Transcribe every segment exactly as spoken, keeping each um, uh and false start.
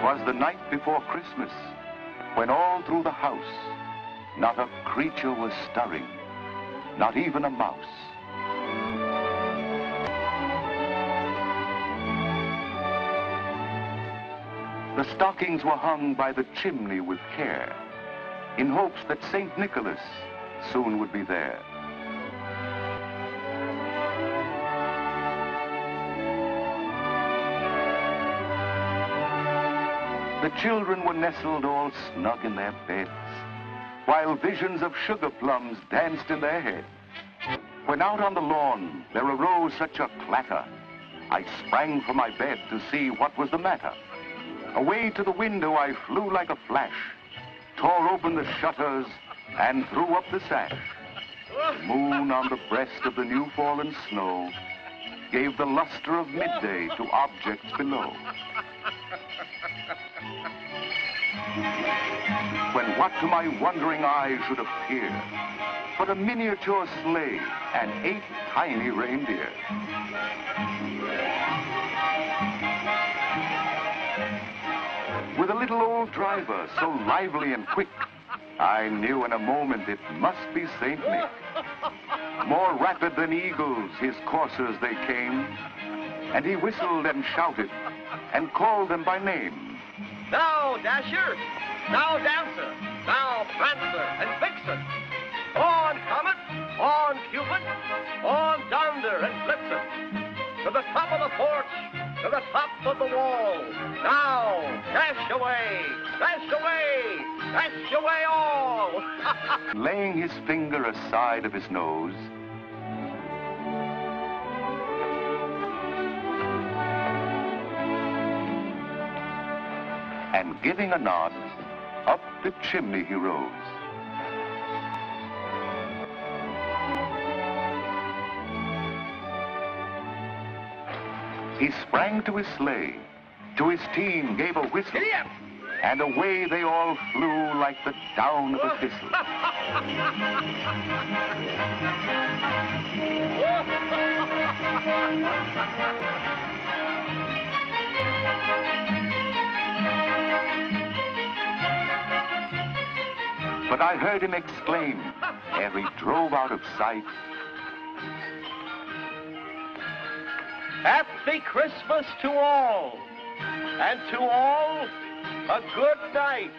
'Twas the night before Christmas, when all through the house not a creature was stirring, not even a mouse. The stockings were hung by the chimney with care, in hopes that Saint Nicholas soon would be there. The children were nestled all snug in their beds, while visions of sugar plums danced in their heads. When out on the lawn there arose such a clatter, I sprang from my bed to see what was the matter. Away to the window I flew like a flash, tore open the shutters and threw up the sash. The moon on the breast of the new fallen snow gave the luster of midday to objects below. When what to my wondering eyes should appear but a miniature sleigh and eight tiny reindeer. With a little old driver so lively and quick, I knew in a moment it must be Saint Nick. More rapid than eagles his coursers they came, and he whistled and shouted and called them by name. Now Dasher, now Dancer, now Prancer and Vixen. On Comet, on Cupid, on Donder and Blitzen. To the top of the porch, to the top of the wall. Now, dash away, dash away, dash away all. Laying his finger aside of his nose, and giving a nod, up the chimney he rose. He sprang to his sleigh, to his team gave a whistle, and away they all flew like the down of a thistle. But I heard him exclaim, ere he drove out of sight, Happy Christmas to all, and to all a good night.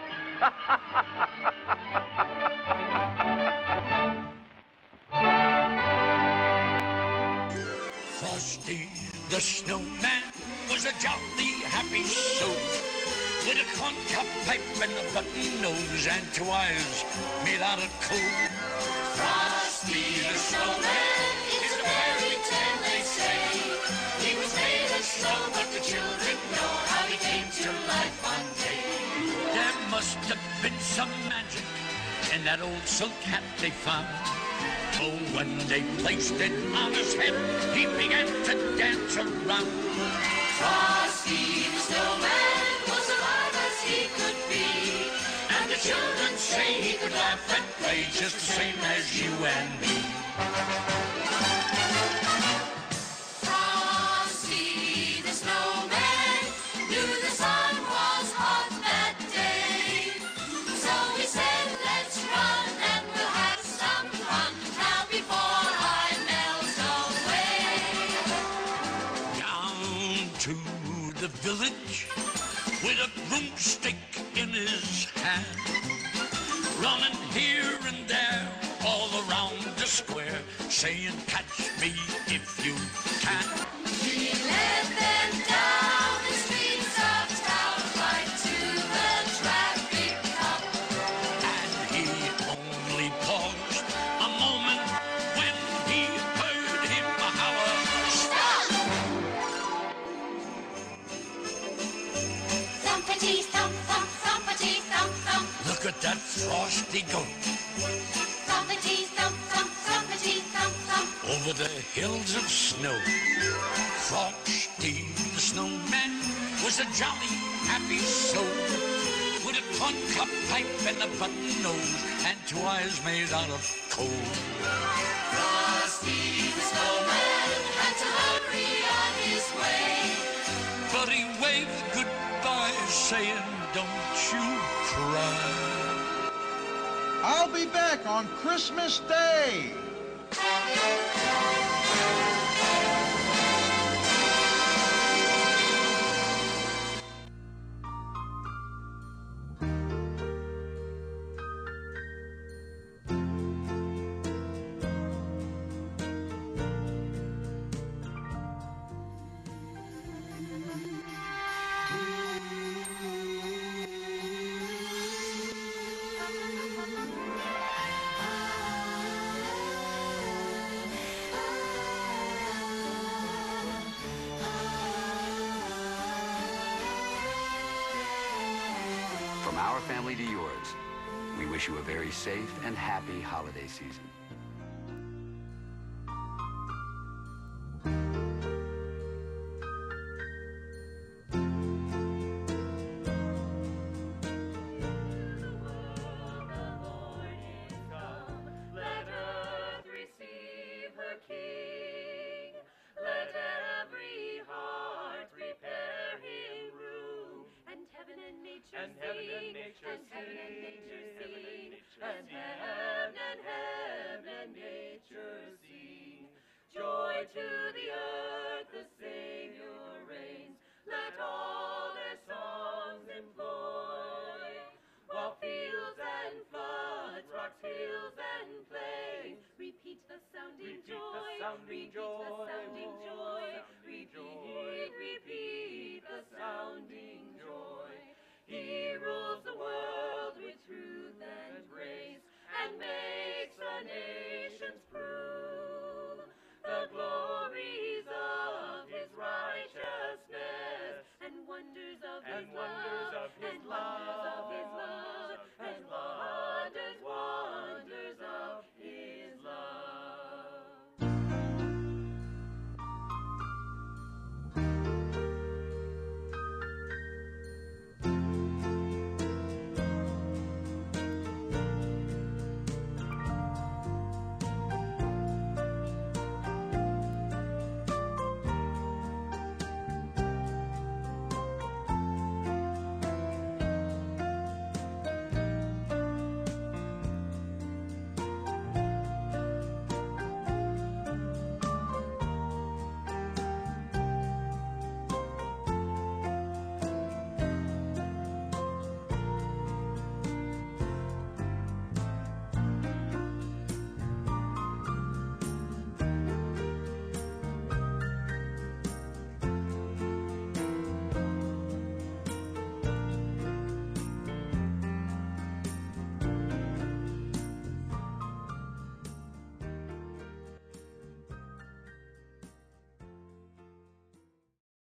Frosty the Snowman was a jolly happy soul, with a corncob pipe and a button nose and two eyes made out of coal. Frosty the Snowman is a fairy tale, they say. He was made of snow, but the children know how he came to life one day. There must have been some magic in that old silk hat they found. Oh, when they placed it on his head, he began to dance around. Frosty the Snowman was alive as he could be, and the children say he could laugh and play just the same as you and me. Frosty the Snowman knew the sun was hot that day, so he said, let's run and we'll have some fun now before I melt away. Down to the village with a broomstick in his hand, running here and there all around the square, saying, catch me if you can. He led them down the streets of town, right to the traffic cop. And he only paused a moment when he heard him holler, Stop! Thumpity thump thump, thumpity thump thump. look at that Frosty go. Thumpity thump thump, thumpity thump thump. Over the hills of snow, Frosty the Snowman was a jolly, happy soul, with a corncob pipe and a button nose and two eyes made out of coal. Frosty the Snowman had to hurry on his way, But he waved goodbye saying, don't you cry. I'll be back on Christmas Day. From our family to yours, we wish you a very safe and happy holiday season. And heaven and nature and heaven and nature sing, and heaven and heaven and nature sing. Joy to the earth, the Savior reigns. Let all